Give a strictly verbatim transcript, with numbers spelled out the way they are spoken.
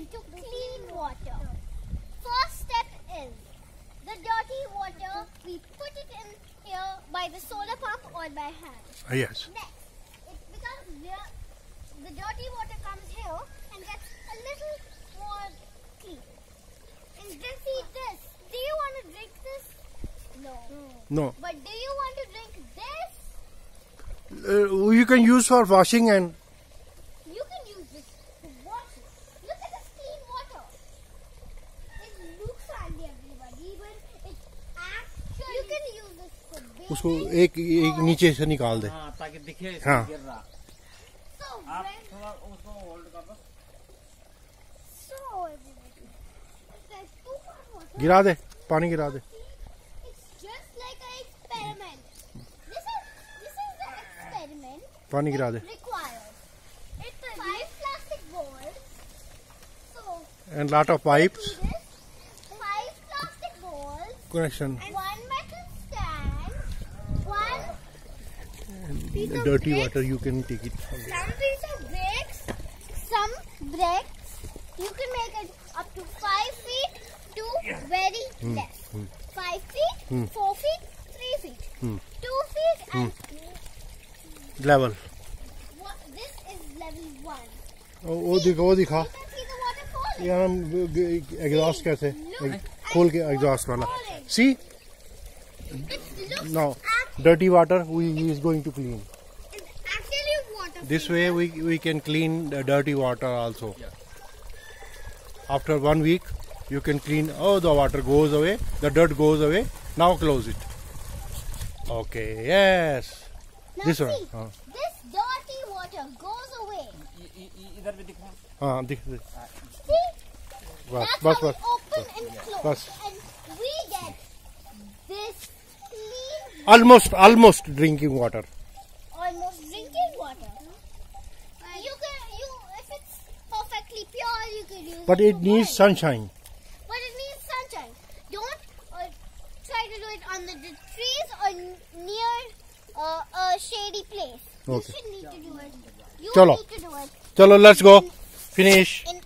into clean water. First step is the dirty water, we put it in here by the solar pump or by hand. Uh, yes. Next, it becomes the, the dirty water comes here and gets a little more clean. And then see this. Do you want to drink this? No. No. But do you want to drink this? Uh, you can use for washing and. You can use this to wash it. Look at this clean water. It looks sandy, everybody, but it actually. You can use this for bathing. उसको एक एक नीचे से निकाल दे. हाँ, ताकि दिखे इसमें हाँ. गिर रहा. So आप when, थोड़ा उसको होल्ड कर दो. so everybody, there's too much water. गिरा दे, पानी गिरा दे. It's just like an experiment. This is this is the experiment. पानी गिरा दे. Requires it's five plastic balls. So And lot of pipes. see this? Five plastic balls. Connection. And one metal stand. One piece of Dirty bricks, water you can take it. some piece of bricks. Some bricks. You can make it up to five feet to very less. Five feet, Hmm. four feet, three feet, Hmm. two feet, and Level. what, this is level one. ओ वो दिखा वो दिखा. You can see the water falling. यहाँ हम exhaust कैसे खोल के exhaust वाला. See It looks now act- dirty water we is going to clean. it's actually water. This way we we can clean the dirty water also. After one week you can clean. Oh, the water goes away, the dirt goes away. Now close it. Okay, yes. Now This see, one. हाँ this dirty water goes away. इ- इ- इ- इधर भी दिखा. हाँ दिख दिख. See? बस That's बस how बस. we open and close. Bas. And we get this clean, Almost almost drinking water. almost drinking water. You can, you, if it's perfectly pure, you can use But it it to needs boil. sunshine. But it needs sunshine. Don't uh, try to do it on the, the trees or n- near uh, a shady place. Okay. You should need to do it. You Chalo. need to do it Chalo, let's go. Finish. in